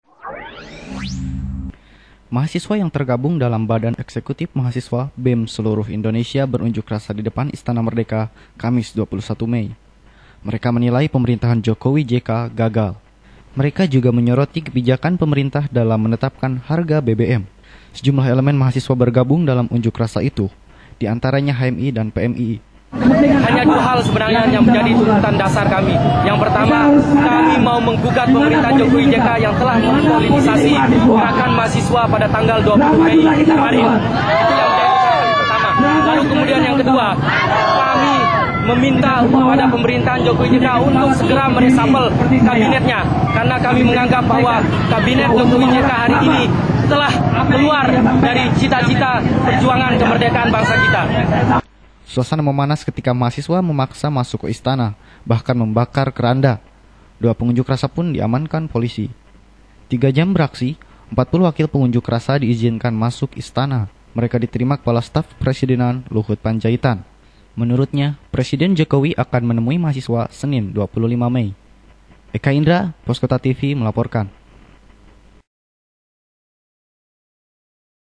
Mahasiswa yang tergabung dalam Badan Eksekutif Mahasiswa BEM seluruh Indonesia berunjuk rasa di depan Istana Merdeka Kamis 21 Mei. Mereka menilai pemerintahan Jokowi JK gagal. Mereka juga menyoroti kebijakan pemerintah dalam menetapkan harga BBM. Sejumlah elemen mahasiswa bergabung dalam unjuk rasa itu, di antaranya HMI dan PMII. Hanya dua hal sebenarnya yang menjadi tuntutan dasar kami. Yang pertama, kami mau menggugat pemerintahan Jokowi JK yang telah mempolitisasi gerakan mahasiswa pada tanggal 20 Mei kemarin. Itu yang menjadi tuntutan pertama. Lalu kemudian yang kedua, kami meminta kepada pemerintahan Jokowi JK untuk segera meresapel kabinetnya. Karena kami menganggap bahwa kabinet Jokowi JK hari ini telah keluar dari cita-cita perjuangan kemerdekaan bangsa kita. Suasana memanas ketika mahasiswa memaksa masuk ke istana, bahkan membakar keranda. 2 pengunjuk rasa pun diamankan polisi. 3 jam beraksi, 40 wakil pengunjuk rasa diizinkan masuk istana. Mereka diterima Kepala Staf Presidenan Luhut Panjaitan. Menurutnya, Presiden Jokowi akan menemui mahasiswa Senin 25 Mei. Eka Indra, Poskota TV melaporkan.